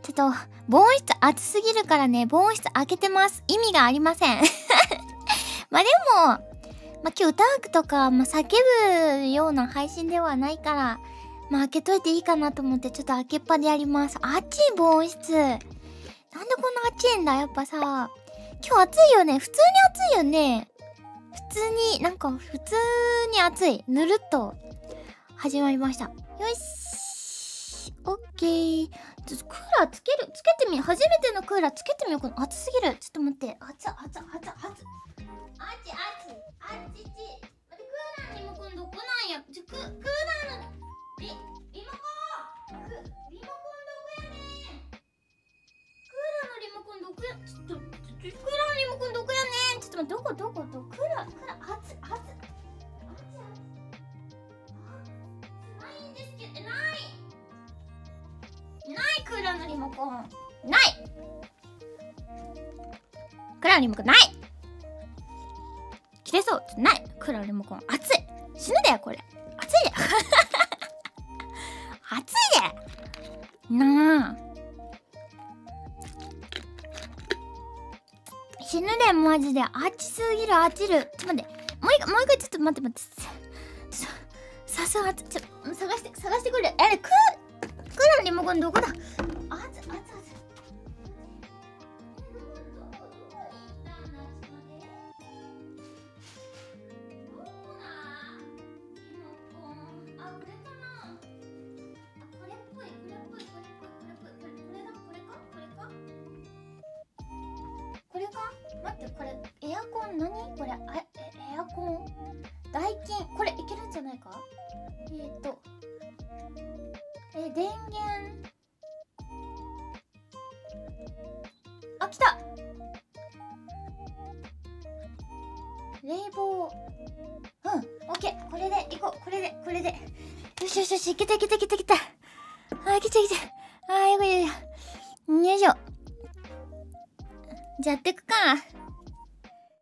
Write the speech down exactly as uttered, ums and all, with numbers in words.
ちょっと、防音室暑すぎるからね、防音室開けてます。意味がありません。まあでも、まあ今日歌うとか、まあ叫ぶような配信ではないから、まあ開けといていいかなと思ってちょっと開けっぱでやります。暑い防音室。なんでこんな暑いんだやっぱさ、今日暑いよね。普通に暑いよね。普通に、なんか普通に暑い。ぬるっと始まりました。よし。オッケー。ちょっとクーラーつける、つけてみ、初めてのクーラーつけてみようかな。暑すぎる。ちょっと待って。熱っ、熱っ、熱っ、熱っ。あちあち、あちち。待って、クーラーにも今度来ないや。ちょ、ク、クーラーの、リ、リモコンク、リモコンどこやねん。クーラーのリモコンどこや、ちょっと、ちょっと、クーラーのリモコンどこやねん。ちょっと待って、どこ、どこ、どこ、クーラー、クーラー、熱っ、熱っ。ないんですけど、ないないクーラーのリモコンないクーラーのリモコンない切れそうないクーラーのリモコン熱い死ぬでよこれ熱いで熱いでなあ死ぬでマジで熱すぎる熱いるちょっと待ってもう一回もう一回ちょっと待って待ってちょっとさすがちょっと探して探してくれえクークーラーのリモコンどこだあつあつあつこれか待ってこれエアコン何これあえエアコンダイキンこれいけるんじゃないかえー、っとえ電源あ来た冷房うんオッケーこれでいこうこれでこれでよしよしよしいけたいけたいけたいけたあいけたいけたあーよかったよいしょじゃあやってくか